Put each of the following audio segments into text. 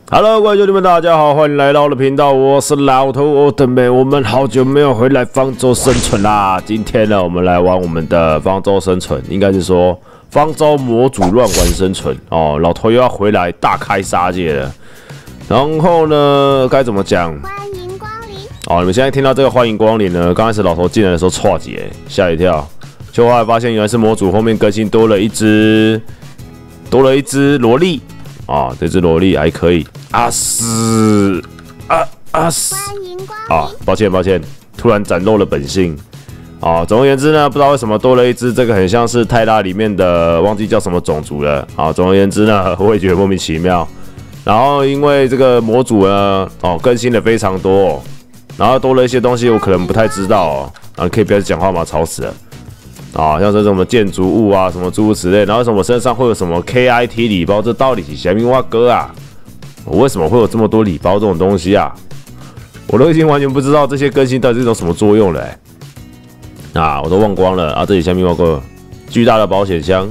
Hello， 各位兄弟们，大家好，欢迎来到我的频道，我是老头奥特曼。我们好久没有回来方舟生存啦。今天呢，我们来玩我们的方舟生存，应该是说方舟模组乱玩生存哦。老头又要回来大开杀戒了。然后呢，该怎么讲？ 欢迎光临。 哦，你们现在听到这个欢迎光临呢？刚开始老头进来的时候，唰姐吓一跳，就后来发现原来是模组后面更新多了一只萝莉。啊，这只萝莉还可以。死！ 欢迎光临。 啊，抱歉，突然展露了本性。啊，总而言之呢，不知道为什么多了一只，这个很像是泰拉里面的，忘记叫什么种族了。啊，总而言之呢，我也觉得莫名其妙。然后因为这个模组呢，更新的非常多，然后多了一些东西，我可能不太知道哦。啊，可以不要讲话吗？吵死了。啊，像是什么建筑物啊，什么诸如此类，然后什么身上会有什么 KIT 礼包，这到底是什么哇哥啊？我为什么会有这么多礼包这种东西啊？我都已经完全不知道这些更新到底是有什么作用了啊，我都忘光了啊！这里下面有个巨大的保险箱，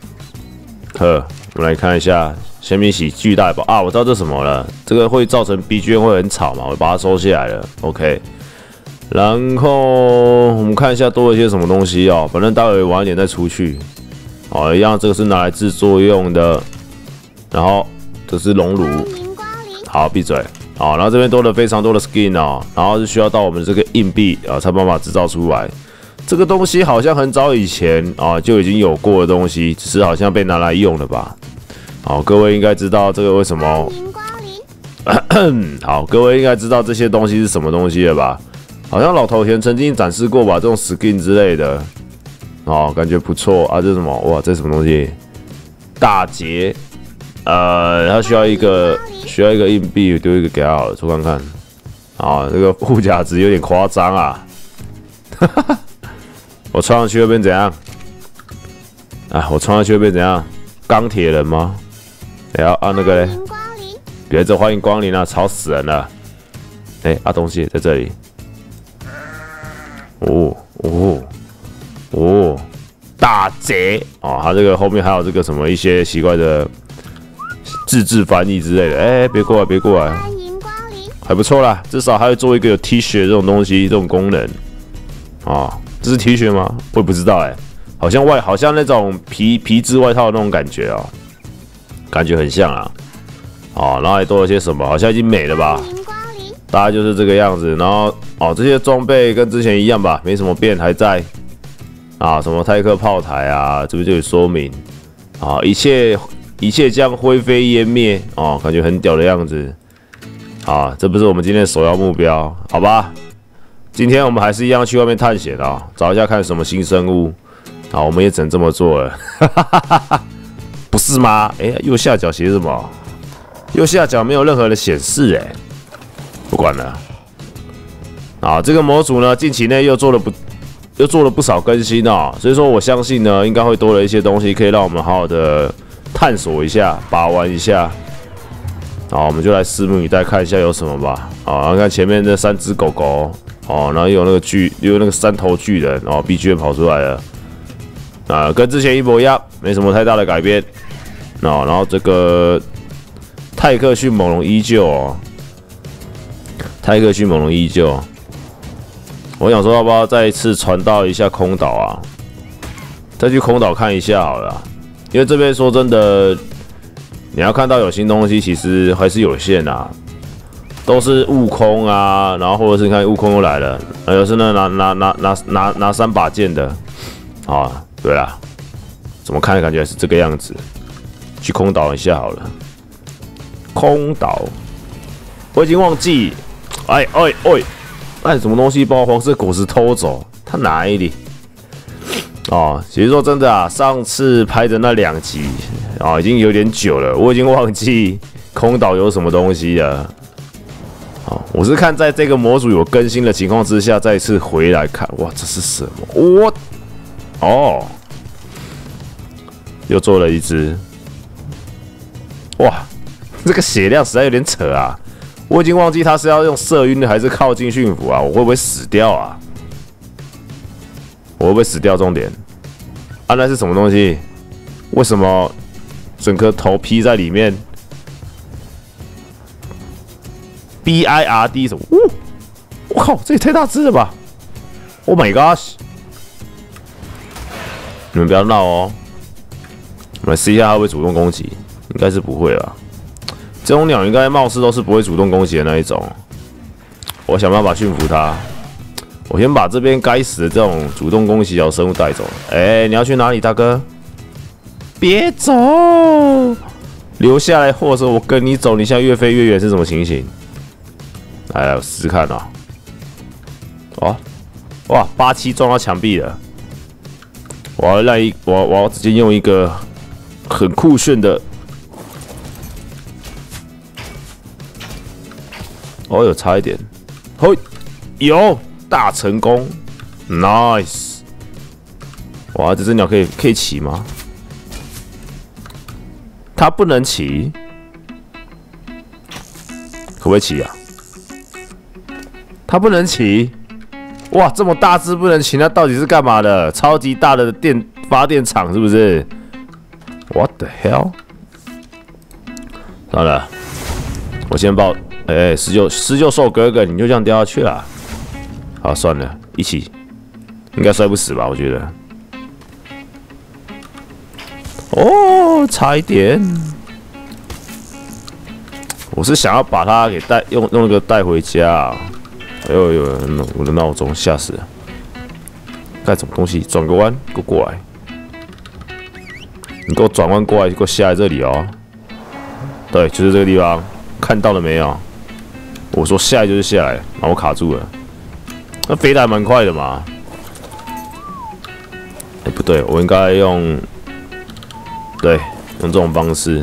我们来看一下，下面是巨大的保啊，我知道这什么了，这个会造成 BGM 会很吵嘛，我把它收下来了 ，OK。然后我们看一下多了些什么东西哦，反正待会晚一点再出去。哦，一样，这个是拿来制作用的。然后这是熔炉。好，闭嘴。好，然后这边多了非常多的 skin 哦，然后是需要到我们这个硬币啊才办法制造出来。这个东西好像很早以前啊就已经有过的东西，只是好像被拿来用了吧。好，各位应该知道这个为什么。好，各位应该知道这些东西是什么东西了吧？好像老头前曾经展示过吧，这种 skin 之类的，哦，感觉不错啊。这是什么？哇，这是什么东西？大劫，它需要一个硬币，丢一个给他好了，抽看看。啊，这个护甲值有点夸张啊。我穿上去会变怎样？啊，我穿上去会变怎样？钢铁人吗？哎呀，啊那个嘞，别这欢迎光临啊，吵死人了。东西在这里。大贼哦！它这个后面还有这个什么一些奇怪的自制翻译之类的。别过来！ 欢迎光临。 还不错啦，至少还会做一个有 T 恤这种东西，这种功能。啊，这是 T 恤吗？我也不知道好像那种皮质外套的那种感觉哦，感觉很像啊。然后还多了些什么？好像已经没了吧？大概就是这个样子，然后这些装备跟之前一样吧，没什么变，还在啊，什么泰克炮台啊，这边就有说明啊，一切将灰飞烟灭哦，感觉很屌的样子啊，这不是我们今天的首要目标，好吧？今天我们还是一样去外面探险啊，找一下看什么新生物啊，我们也只能这么做了，不是吗？右下角写什么？右下角没有任何的显示不管了，啊，这个模组呢，近期内又做了不少更新啊，所以说我相信呢，应该会多了一些东西，可以让我们好好的探索一下、把玩一下。好，我们就来拭目以待，看一下有什么吧。啊，看前面这3只狗狗，然后有那个3头巨人，BGM 跑出来了，啊，跟之前一模一样，没什么太大的改变。然后这个泰克逊猛龙依旧泰克逊猛龙依旧，我想说要不要再一次传到一下空岛啊？再去空岛看一下好了，因为这边说真的，你要看到有新东西，其实还是有限啊，都是悟空啊，然后或者是你看悟空又来了，有是那拿3把剑的啊，对啦，怎么看感觉是这个样子，去空岛一下好了，空岛，我已经忘记。什么东西把我黄色果实偷走？他哪里？其实说真的啊，上次拍的那2集已经有点久了，我已经忘记空岛有什么东西了。我是看在这个模组有更新的情况之下，再次回来看，哇，这是什么？又做了一只，哇，这个血量实在有点扯啊！我已经忘记他是要用射晕的还是靠近驯服啊？我会不会死掉啊？我会不会死掉？重点啊，那是什么东西？为什么整颗头披在里面？ BIRD 什么？我靠，这也太大只了吧 ！Oh my gosh！ 你们不要闹哦。我们来试一下它会不会主动攻击，应该是不会吧？这种鸟应该貌似都是不会主动攻击的那一种。我想办法驯服它。我先把这边该死的这种主动攻击小生物带走。哎，你要去哪里，大哥？别走，留下来，或者我跟你走。你现在越飞越远是什么情形？来，我试试看啊！哦，哇，87撞到墙壁了。我要直接用一个很酷炫的。哦，有差一点。嘿，有大成功 ，nice！ 哇，这只鸟可以骑吗？它不能骑，可不可以骑啊？它不能骑，哇，这么大只不能骑，那到底是干嘛的？超级大的发电厂是不是 ？What the hell？ 算了，我先报。哎，施救兽哥哥，你就这样掉下去了？好，算了，一起，应该摔不死吧？我觉得。哦，差一点。我是想要把它给用那个带回家、啊。哎呦呦，我的闹钟吓死了！干什么东西？转个弯，给我过来！你给我转弯过来，给我下来这里哦。对，就是这个地方，看到了没有？我说下来就是下来，然后我卡住了。那飞得还蛮快的嘛。哎，不对，我应该用这种方式。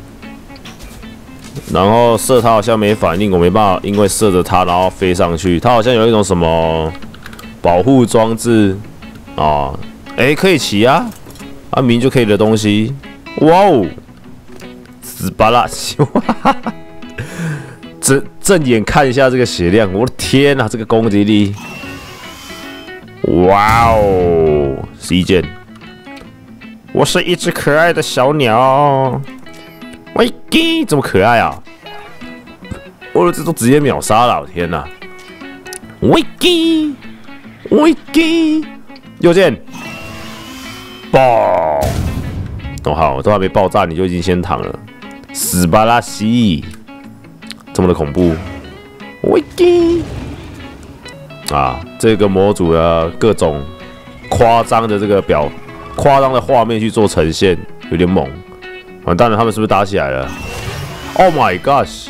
然后射它好像没反应，我没办法，因为射着它然后飞上去。它好像有一种什么保护装置啊，哎，可以骑啊，明明就可以的东西。哇哦，死巴拉西！正眼看一下这个血量，我的天啊，这个攻击力！哇哦，11件。我是一只可爱的小鸟。喂，这么可爱啊！我这都直接秒杀了，我天哪！喂，右键，爆！哦好，都还没爆炸，你就已经先躺了，死巴拉西！这么的恐怖，喂！啊，这个模组的各种夸张的夸张的画面去做呈现，有点猛。完蛋了，他们是不是打起来了 ？Oh my gosh！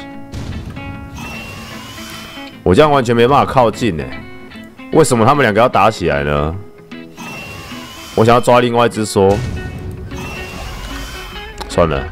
我这样完全没办法靠近哎，为什么他们两个要打起来呢？我想要抓另外一只说，算了，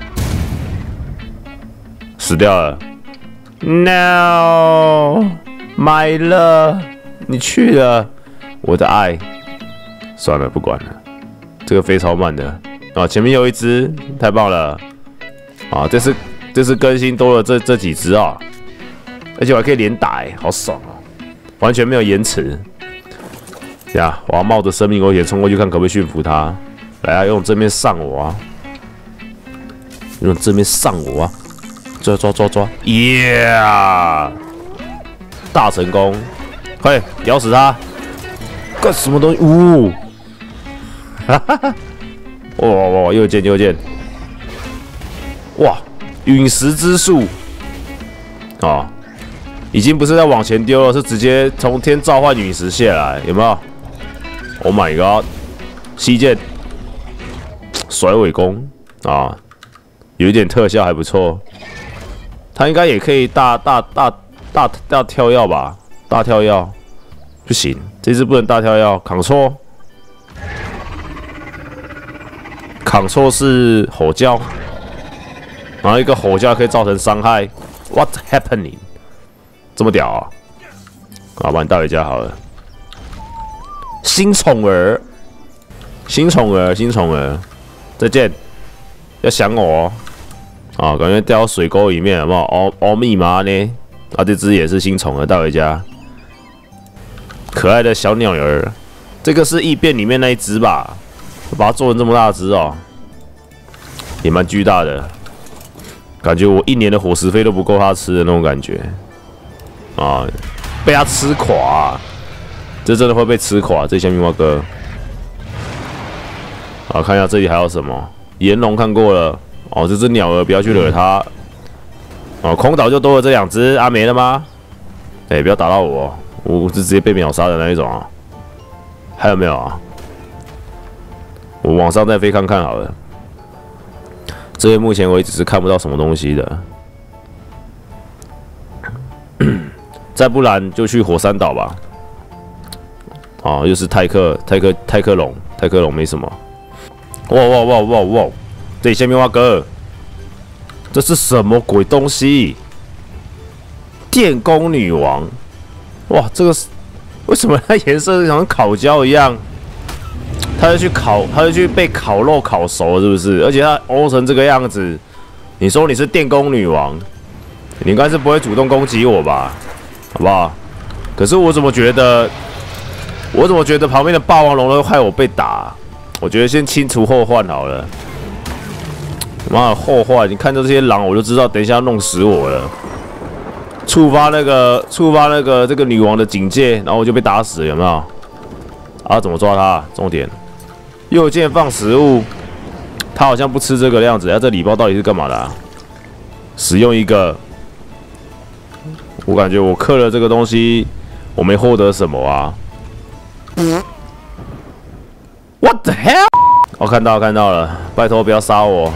死掉了。No， my love， 你去了，我的爱。算了，不管了，这个飞超慢的。啊，前面有一只，太棒了！啊，这次更新多了这几只啊，而且我还可以连打，好爽哦！完全没有延迟。呀，我要冒着生命危险冲过去看可不可以驯服它。来啊，用正面上我啊！用正面上我啊！抓！耶！大成功！快咬死它！干什么东西？哈哈哈！哇！右键！哇！陨石之术啊，已经不是在往前丢了，是直接从天召唤陨石下来，有没有 ？Oh my god！ 西剑甩尾弓啊，有一点特效还不错。他应该也可以大跳跃吧？大跳跃不行，这只不能大跳跃，扛错。扛错是吼叫，然后一个吼叫可以造成伤害。What happening？ 这么屌啊！好，把你带回家好了。新宠儿，再见！要想我哦。啊，感觉掉到水沟里面，有没有？哦，密码呢？啊，这只也是新宠儿，带回家。可爱的小鸟儿，这个是异变里面那一只吧？把它做成这么大只哦，也蛮巨大的，感觉我1年的伙食费都不够它吃的那种感觉。 啊，被他吃垮、啊，这真的会被吃垮。这些蜜蛙哥，好，看一下这里还有什么。炎龙看过了，哦，这只鸟儿不要去惹它。哦，空岛就多了这2只，啊，没了吗？哎，不要打到我，我是直接被秒杀的那一种啊。还有没有啊？我往上再飞看看好了。这边目前为止是看不到什么东西的。再不然就去火山岛吧。哦，又是泰克龙没什么。哇！这里下面蛙哥，这是什么鬼东西？电工女王，哇，这个是为什么它颜色像烤焦一样？它就去被烤肉烤熟了，是不是？而且它欧成这个样子，你说你是电工女王，你应该是不会主动攻击我吧？好不好？可是我怎么觉得旁边的霸王龙都害我被打？我觉得先清除后患好了。妈的后患，你看到这些狼，我就知道等一下要弄死我了。触发那个这个女王的警戒，然后我就被打死了，有没有？啊，怎么抓他？重点，右键放食物，他好像不吃这个的样子。这礼包到底是干嘛的、啊？使用一个，我感觉我刻了这个东西，我没获得什么啊。What the hell？ 我看到了，拜托不要杀我。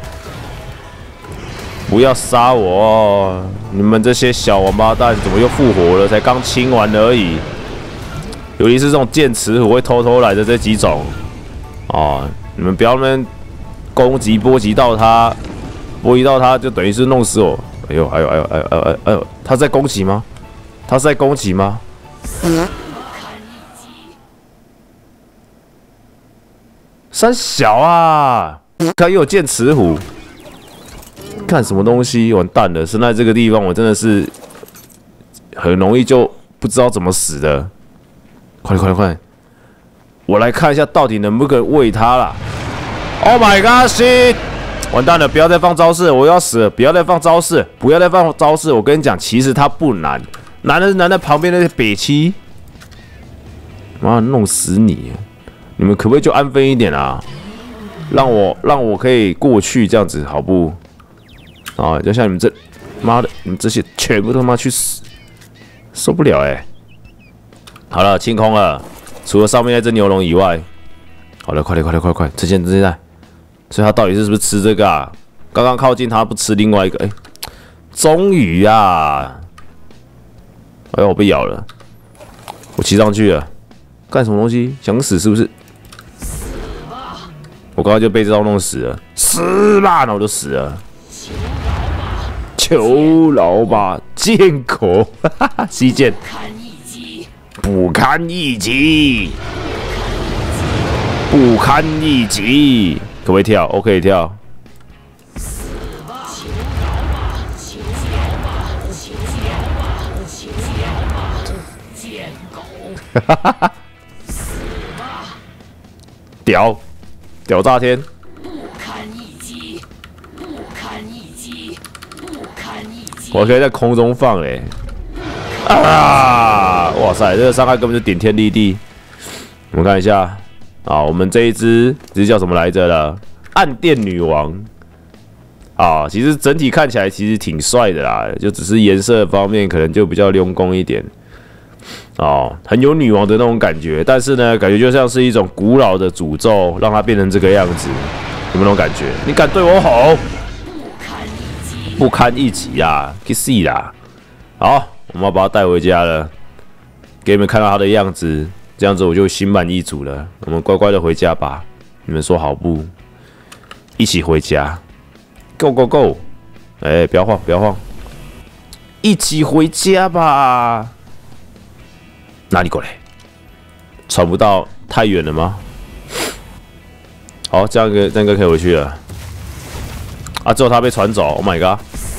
不要杀我！你们这些小王八蛋怎么又复活了？才刚清完而已。尤其是这种剑齿虎会偷偷来的这几种，哦，你们不要那边攻击波及到他就等于是弄死我。哎呦，他在攻击吗？三小啊！他又有剑齿虎。看什么东西？完蛋了！生在这个地方，我真的是很容易就不知道怎么死的。快！我来看一下到底能不能喂它啦 ！Oh my god！ 完蛋了！不要再放招式，我要死了！不要再放招式！我跟你讲，其实它不难，难在旁边那些北七。妈，弄死你！你们可不可以就安分一点啊？让我可以过去，这样子好不？啊！就像你们这，妈的，你们这些全部他妈去死！受不了哎！好了，清空了，除了上面那只牛龙以外，好了，快！这现在，所以他到底是不是吃这个啊？刚刚靠近他不吃另外一个，终于啊！哎呦，我被咬了，我骑上去了，干什么东西？想死是不是？我刚刚就被这招弄死了，死吧！那我就死了。求饶吧，剑口，西剑，不堪一击，可不可以跳？我可以跳。哈哈哈！屌炸天！我可以在空中放啊！哇塞，这个伤害根本就顶天立地。我们看一下啊，我们这一只叫什么来着了？暗电女王啊，其实整体看起来其实挺帅的啦，就只是颜色方面可能就比较溜工一点哦，很有女王的那种感觉。但是呢，感觉就像是一种古老的诅咒，让它变成这个样子，有没有那种感觉？你敢对我吼？不堪一击啊！去死啦！好，我们要把它带回家了，给你们看到它的样子，这样子我就心满意足了。我们乖乖的回家吧，你们说好不？一起回家 ，Go！ 哎，不要晃，一起回家吧。哪里过来？传不到太远了吗？好，这样应该可以回去了。啊！之后他被传走 ，Oh my god！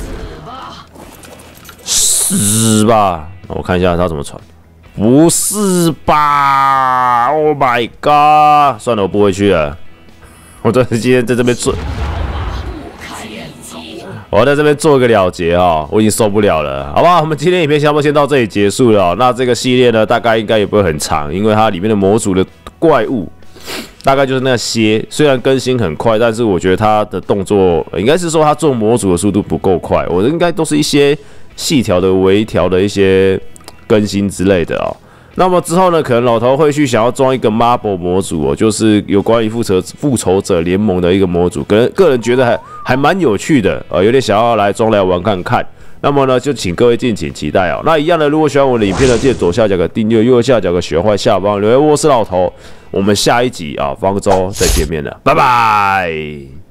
是吧？我看一下他怎么传。不是吧 ？Oh my god！ 算了，我不回去了。我今天在这边我要在这边做一个了结哦，我已经受不了了，好不好？我们今天影片差不多先到这里结束了哦。那这个系列呢，大概应该也不会很长，因为它里面的模组的怪物大概就是那些，虽然更新很快，但是我觉得它的动作应该是说它做模组的速度不够快，我应该都是一些细条的微调的一些更新之类的哦。那么之后呢，可能老头会去想要装一个 Marvel 模组哦，就是有关于复仇者联盟的一个模组，个人觉得还蛮有趣的，有点想要来装来玩看看。那么呢，就请各位敬请期待哦。那一样的，如果喜欢我的影片呢，记得左下角个订阅，右下角个学坏下方留言。我是老头，我们下一集啊，方舟再见面了，拜拜。